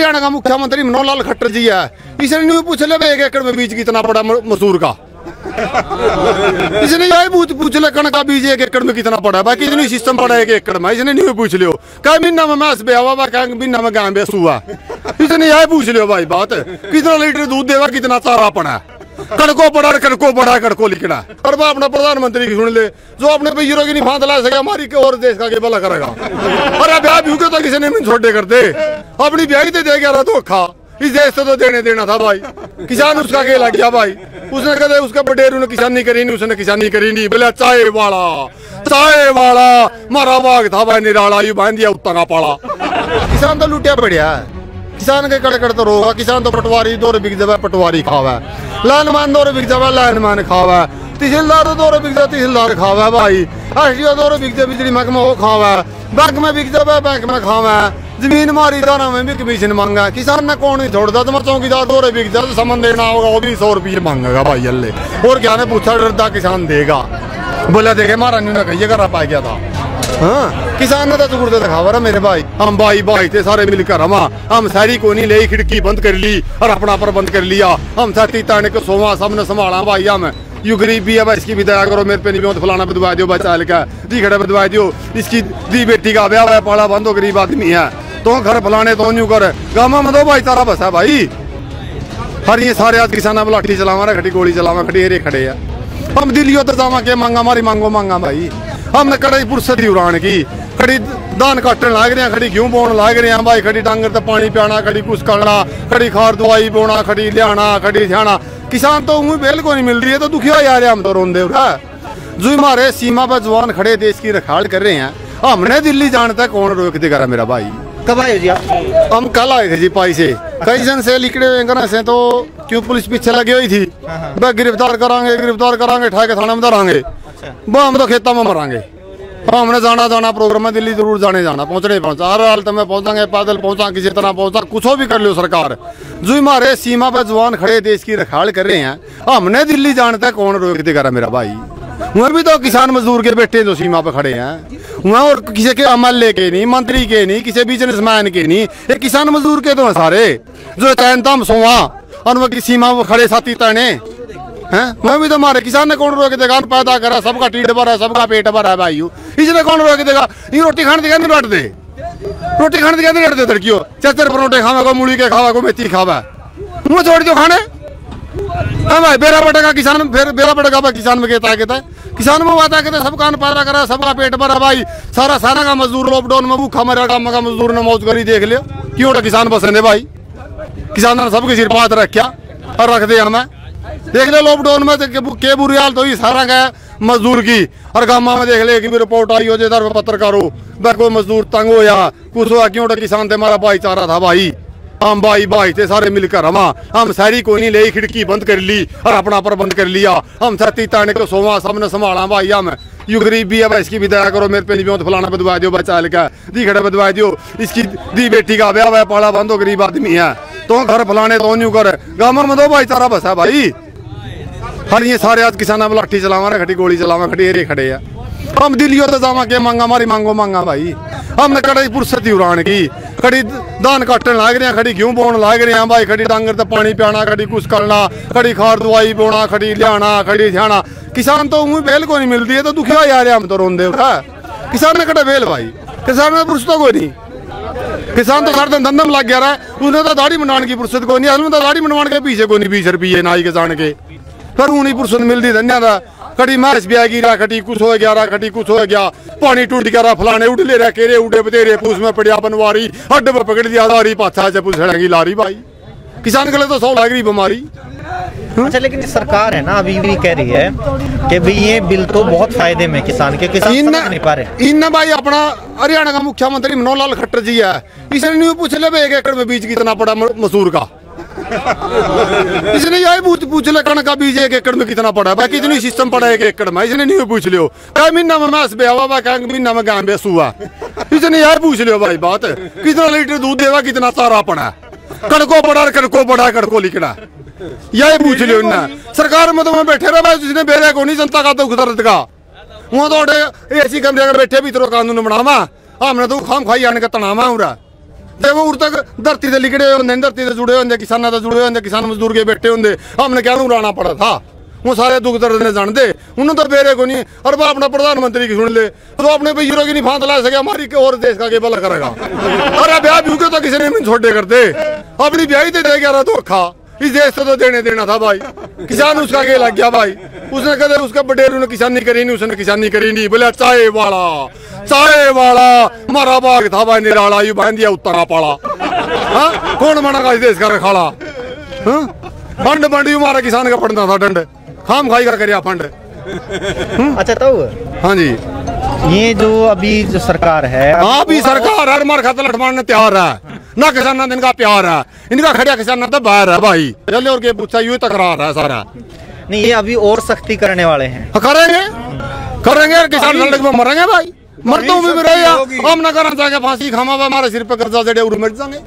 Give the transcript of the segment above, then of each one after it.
हरियाणा का मुख्यमंत्री मनोहर लाल खट्टर जी है, इसने नहीं पूछ ले 1 एकड़ में बीज कितना पड़ा मसूर का। इसने यही पूछ ले कणक का बीज 1 एकड़ में कितना पड़ा, बाकी इतनी सिस्टम पड़ा 1 एकड़ में, इसने नहीं पूछ लियो। कई महीना में मैस बेवा कहीं महीना में गाय बेस हुआ, इसने यही पूछ लियो भाई बात कितना लीटर दूध देगा, कितना चारा पड़ा है, कड़को पड़ा कड़को लिखना। और वह अपना प्रधानमंत्री की सुन ले, जो अपने पे हीरो की नहीं फांद ला सके, हमारी और देश का के भला करेगा। अरे ब्याह भी तो किसी ने छोटे कर दे, अपनी ब्याह तो दे गया धोखा, इस देश से तो देना था भाई। किसान उसका के लग गया भाई, उसने कहते उसका बटेरू ने किसानी करी नहीं, उसने किसानी करी नहीं, बोले चाय वाला मारा बाग था भाई निराला, यू बांध दिया उत्ता का पाला। किसान तो लुटिया बढ़िया है, किसान के कड़कड़ तो रोगा, किसान तो पटवारी 2 रुपये बिक जावे पटवारी खावा, लाइनमैन 2 रुपये बिक जावे लाइनमैन खावा, तहसीलदार 2 रुपये बिक जावे तहसीलदार खावा भाई, आरटीओ 2 रुपये बिक जावे बिजली महकमा वो खावा, बैंक में बिक जावे बैंक में खावा, जमीन मारी दाना में भी कमीशन मांगा। किसान ने कौन नहीं छोड़ता, तुम्हारा चौकीदार 2 रुपये बिक जाए समन देना होगा, वो भी 100 रुपये मांगेगा भाई अल्ले। और क्या ने पूछा डरता किसान देगा, बोला देखे मारा नहीं कहिए कर पाया गया था। हाँ किसान ने तो चुगड़ते दिखावा रहा मेरे भाई, हम भाई थे सारे मिलकर, हम सारी को नहीं ले खिड़की बंद कर ली और अपना पर बंद कर लिया, हम साथी ताने को सोवा सबने संभाला भाई। हम यू गरीबी है भाई, इसकी भी दया करो, मेरे पे नहीं फलाना बदवा दो बचा लिखा दी खड़े बदवा दो, इसकी दी बेटी का ब्याह है पाला बंद हो, गरीब आदमी है तो घर फलाने तो न्यू कर गामा में दो भाई तारा बस है भाई। हर ये सारे आज किसाना में लाठी चलावा रहा, खड़ी गोली चलावा, खड़ी हेरे खड़े है। हम दिल्ली तो जावा के मांगा मारी मांगा भाई, हमने कड़ी फुर्सत ही उड़ान की, खड़ी धान काटन लाग रहे हैं, खड़ी गेहूं बोन लाग रहे हैं भाई, खड़ी डांगर तो पानी पियाना, खड़ी कुछ करना, खड़ी खार दवाई बोना, खड़ी लियाना, खड़ी ध्याना। किसान तो उंगली बेल को नहीं मिल रही है तो दुखिया यार हम तो रोंदे जो हमारे सीमा पर जवान खड़े देश की रखाड़ कर रहे हैं, हमने दिल्ली जाने तक कौन रोक देगा मेरा भाई। कब आए जी आप? हम कल आए थे जी पाई से, कई जन से लिखड़े हुए से तो क्यों पुलिस पीछे लगी हुई थी, वह गिरफ्तार करांगे ठाके थाने में धरांगे, वो हम तो खेतों में मरांगे। हमने जाना प्रोग्राम में दिल्ली जरूर जाना पहुंचा हर हालत में पहुंचांगे, पैदल पहुंचा किसी तरह पहुंचा, कुछ भी कर लो सरकार। जो हमारे सीमा पर जवान खड़े देश की रखाड़ कर रहे हैं, हमने दिल्ली जाने तक कौन रोक देगा मेरा भाई। वहाँ भी तो किसान मजदूर के बेटे जो सीमा पर खड़े हैं, वहाँ और किसी के एमएलए के नहीं, मंत्री के नहीं, किसी बिजनेसमैन के नहीं, ये किसान मजदूर के तो है सारे जो तैनतम सोवा और वह सीमा पर खड़े साथी तने हैं। वह भी तो हमारे किसान ने कौन रोक देगा, पैदा करा, सबका टीट भरा है, सबका पेट भरा है भाई, इसने कौन रोक देगा। ये रोटी खाने देगा नहीं रट दे, रोटी खाने देगा नहीं रट दे लड़कियों, चचर परोठे खावा को, मूली के खावा को, मेथी खावा, मुँह छोड़ दो खाने। हाँ भाई बेरा बटेगा किसान, फिर बेरा बटेगा भाई किसान में कहता है किसान में बात है, सबका पैदा करा, सबका पेट भरा भाई, सारा का मजदूर लॉकडाउन में भूखा मरा, काम का मजदूर ने मौज करी देख लिया, क्यों किसान बसने भाई। किसान ने सबके सिर पात रखा और रख दे हमें, देख ले लॉकडाउन में के बुरी हाल तो ही सारा का मजदूर की। और गामा में देख ले कि रिपोर्ट आई हो जाए पत्रकारों, कोई मजदूर तंग हो या कुछ हुआ, क्यों किसान थे हमारा भाईचारा था भाई। हम भाई थे सारे मिलकर, हम सारी कोई नहीं ले खिड़की बंद कर ली और अपना पर बंद कर लिया, हम साथी ताने को सोवा सबने संभाला भाई। हम यू गरीबी है भाई, इसकी भी दया करो, मेरे पे नहीं फलाना बदवा दो बचा लिखा दी खड़े बदवा दो, इसकी दी बेटी का ब्याह है पाला बंद हो, गरीब आदमी है तो घर फलाने तो न्यू कर गामा में दो भाईचारा बस है भाई। हर ये सारे आज किसाना में लाठी चलावा रहा, खड़ी गोली चलावा, खड़ी हेरे खड़े है। हम दिल्ली तो जावा के मांगा मारी मांगा भाई, हमने कड़ी फुर्सत ही उड़ान की, खड़ी धान काटन लाग रहे हैं, खड़ी गेहूं बोन लाग रहे हैं भाई, खड़ी डांगर तो पानी पियाना, खड़ी कुछ करना, खड़ी खार दवाई बोना, खड़ी लियाना, खड़ी ध्याना। किसान तो उंगली बेल को नहीं मिलती है तो दुखिया यार हम तो रोंदे किसान ने कटे बेल भाई, किसान में फुर्सत को नहीं, किसान तो सारे दिन धंधे में लग गया रहा है, उन्हें तो दाढ़ी बनवाने की फुर्सत को नहीं, तो दाढ़ी बनवाने के पीछे को नहीं 20 रुपये नाई के जान के, फिर उन्हीं फुर्सत मिलती धन्या था। कटी मैस भी आएगी रहा, कटी कुछ हो गया रहा, कटी कुछ हो गया, पानी टूट गया रहा, फलाने उठ ले रहा, केरे उठे बतेरे पूछ में पड़िया बनवारी, हड्ड पर पकड़ दिया दारी, पाछा से पूछेगी लारी भाई। किसान के लिए तो 100 लाख रही बीमारी। अच्छा लेकिन सरकार है ना अभी भी कह रही है कि भाई ये बिल तो बहुत फायदे में किसान के, किसान समझ नहीं पा रहे। इन भाई अपना हरियाणा का मुख्यमंत्री मनोहर लाल खट्टर जी है, इसने नहीं पूछ ले 1 एकड़ में बीज कितना पड़ा मसूर का, इसने यही पूछ ले कणक का बीज 1 एकड़ में कितना पड़ा, बाकी इतनी सिस्टम पड़ा 1 एकड़ में, इसने नहीं पूछ लियो। कई महीना में मैस बेवा कहीं महीना में गाय बेस हुआ, इसने यही पूछ लियो भाई बात कितना लीटर दूध देगा, कितना चारा पड़ा, कड़को पड़ा कड़को लिखना, यही पूछ लियो ना। सरकार में तो वहाँ बैठे रहे भाई, जिसने बेरे को नहीं जनता का दुख दर्द का, वहाँ तो ऐसी कमरे बैठे भी तो कानून बनावा, हमने तो खाम खाई आने का तनावा हो रहा जब वो उड़ तक धरती से लिखड़े होंगे, धरती से जुड़े होंगे, किसानों से जुड़े होंगे, किसान मजदूर के बेटे होंगे, हमने क्या उड़ाना पड़ा था। वो सारे दुख दर्द ने जानते, उन्होंने तो बेरे को नहीं। और वो अपना प्रधानमंत्री की सुन ले तो अपने पे हीरो की नहीं फांद ला सके, हमारी और देश का के भला करेगा। अरे ब्याह भी तो किसी ने छोटे करते, अपनी ब्याह तो दे गया धोखा, इस देश से तो देने देना था भाई। किसान उसका के लग गया भाई, उसने कदे उसका बडेरू ने किसानी करी नहीं, उसने किसानी करी नहीं। बोले चाय वाला हमारा बाग था भाई निराला, यू बांध दिया उत्तरा पाला। हाँ कौन बना इस देश का रखाला? फंड बंडी हमारा किसान का पड़ना था दंड, खाम खाई का करिया फंड। अच्छा तो हाँ जी, ये जो अभी जो सरकार है, हाँ भी सरकार हर मार खाता लठमारने तैयार है ना, किसान इनका प्यार है, इनका खड़िया किसान तो बाहर है भाई। जल्दी और के पूछा यू तकरार है सारा। नहीं ये अभी और सख्ती करने वाले हैं। करेंगे किसान सड़क में मरेंगे भाई, मरता भी रहे हम ना करना चाहेंगे, फांसी खामा हमारे सिर पे कर्जा जड़े उड़ मर जाएंगे,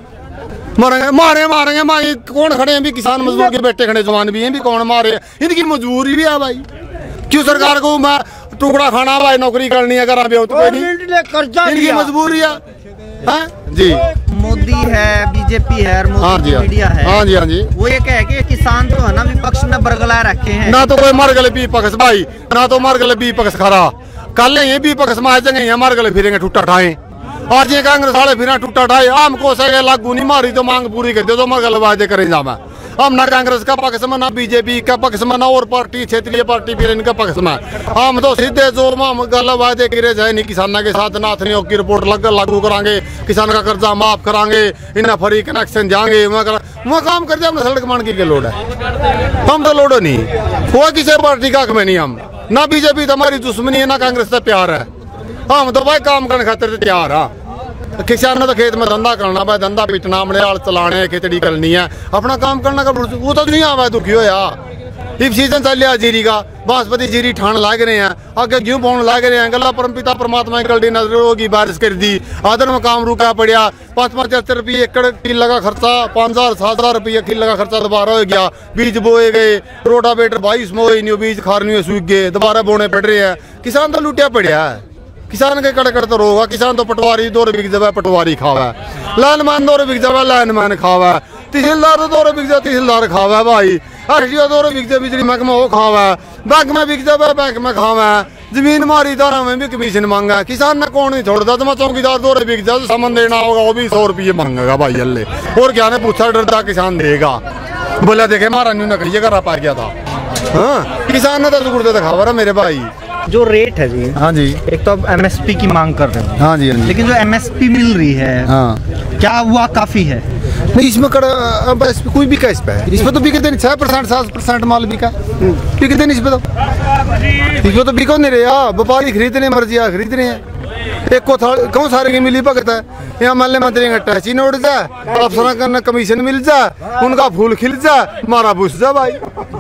मारेंगे मारे कौन खड़े हैं भी, किसान मजदूर के बेटे खड़े जवान भी हैं भी, कौन मारे, इनकी मजबूरी भी है भाई। क्यों सरकार को मैं टुकड़ा खाना भाई, नौकरी करनी है करा तो कोई नहीं, इनकी मजबूरी है। हाँ जी, मोदी है, बीजेपी है, हाँ जी, मीडिया है, हाँ जी, हाँ जी, वो ये कहे कि किसान तो है ना विपक्ष में बरगलाए रखे हैं, ना तो कोई मर गले विपक्ष भाई, ना तो मर गले विपक्ष खरा। कल ये विपक्ष में आ जाएंगे, मर गले फिरेंगे ठुट्टा ठाए, आज ये कांग्रेस वाले फिर टूटा ठाए आम को सके लागू नहीं मारी तो मांग पूरी कर दे तो मर गल वादे करें जामा। हम ना कांग्रेस का पक्ष में, ना बीजेपी का पक्ष में, ना और पार्टी क्षेत्रीय पार्टी फिर इनका पक्ष में, हम तो सीधे जो गल वादे करे जाए नहीं, किसानों के साथ नाथ नहीं की रिपोर्ट लागू करांगे, किसान का कर्जा माफ करांगे, इन्हें फ्री कनेक्शन जाएंगे, वहाँ काम कर दिया, सड़क मान की लोड है, हम तो लोडो नहीं, कोई किसी पार्टी का में नहीं, हम ना बीजेपी तो हमारी दुश्मनी है, ना कांग्रेस से प्यार है, हम तो भाई काम करने खातिर तैयार है। किसान ने तो खेत में धंधा करना भाई, धंधा पीटना, अपने हाल चलाने, खेतड़ी करनी है, अपना काम करना का वो तो नहीं आवा दुखी हो यार। इस सीजन चल रहा जीरी का, बासमती जीरी ठान लाग रहे हैं, आगे गेहूं बोन लाग रहे हैं, गला परमपिता परमात्मा की गलती नजर होगी, बारिश कर दी, आदर में काम रुका पड़ा, 5-75 रुपये एकड़ किल लगा खर्चा, 5,000-7,000 रुपये किल लगा खर्चा दोबारा हो गया, बीज बोए गए, रोटावेटर 22 में हो, बीज खारनी सूख गए, दोबारा बोने पड़ रहे हैं, किसान तो लुटिया पड़ा है। किसान के कड़कड़ तो रोगा, किसान तो पटवारी 2 रुपये बिक जाए पटवारी खावा, लाइनमैन 2 रुपये बिक जाए लाइनमैन खावा, तहसीलदार 2 रुपये बिक जाए तहसीलदार खावा भाई, RTO 2 रुपये बिक जाए बिजली महकमा वो खावा, बैंक में बिक जाए बैंक में खावा, जमीन मारी दारा में भी कमीशन मांगा, किसान ने कौन नहीं छोड़ता, तो मैं चौकीदार 2 रुपये बिक जाए सामान देना होगा वो भी 100 रुपये मांगेगा भाई अल्ले, और क्या ने पूछा डरता किसान देगा, बोला देखे मारा न्यू नकली करा पा गया था। हाँ किसान ने तो जुगुड़ते दिखावा रहा मेरे भाई। जो रेट है जी, हाँ जी, एक तो MSP की मांग कर रहे हैं, हाँ जी, हाँ जी, लेकिन जो MSP मिल रही है, हाँ क्या हुआ काफी है? नहीं इसमें कोई बिका इस पे, इसमें तो बिकते नहीं, 6% 7% माल बिका, बिकते नहीं इसमें तो बिको नहीं रहे, व्यापारी खरीदने मर्जी खरीद रहे हैं, एक को कौन सारे की मिली भगत है, यहाँ मल्ले मंत्री का टैची उड़ जाए, अफसर का कमीशन मिल जाए, उनका फूल खिल जाए, मारा भूस जा भाई,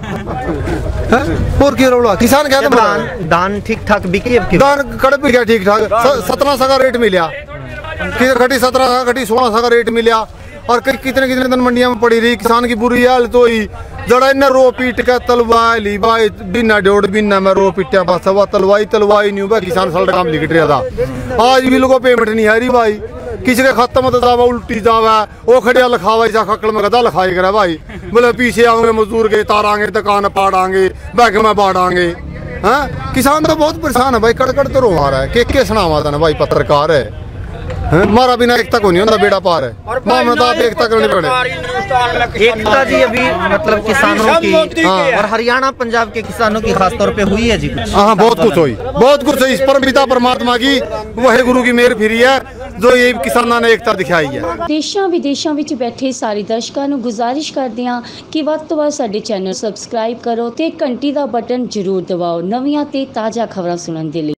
और क्या रोड़ा किसान क्या दान ठीक ठाक बिकी, दान कड़प बिका ठीक ठाक, 1700 का रेट मिला, खटी 1700 खटी 1600 का रेट मिला, और कितने दिन मंडिया में पड़ी रही, किसान की बुरी हाल तो ही जड़ा इन्हें रो पीट के तलवाई ली भाई, बिना डेढ़ बिना में रो पीटा बस तलवाई नहीं हुआ, किसान सड़क काम लिख रहा था, आज भी लोगों पेमेंट नहीं आ रही भाई, किसी के खत्म तो जावा उल्टी जावा, वो खड़िया लिखावा जा खकड़ में गदा लिखाई करा भाई, बोले पीछे आओगे मजदूर के तारांगे, दुकान पाड़ांगे, बैग में बाढ़ांगे। हाँ किसान तो बहुत परेशान है भाई, कड़कड़ तो रो आ रहा है, के सुनावा था ना भाई, पत्रकार है, मारा बिना एकता को नहीं होता, बेड़ा पार है, मामला तो आप एकता करनी पड़े। एकता जी अभी मतलब किसानों की, हाँ, और हरियाणा पंजाब के किसानों की खासतौर पे हुई है जी कुछ? हाँ बहुत कुछ हुई, बहुत कुछ है, इस परमपिता परमात्मा की वही गुरु की मेहर फिरी है, जो ये किसानों ने एकता दिखाई है। देशां विदेशां विच बैठे सारे दर्शकों ਨੂੰ गुजारिश करते हैं कि ਵੱਧ ਤੋਂ ਵੱਧ ਸਾਡੇ चैनल सबसक्राइब करो ते घंटी ਦਾ बटन जरूर दबाओ नवीं ते ताज़ा खबरां सुनने के लिए।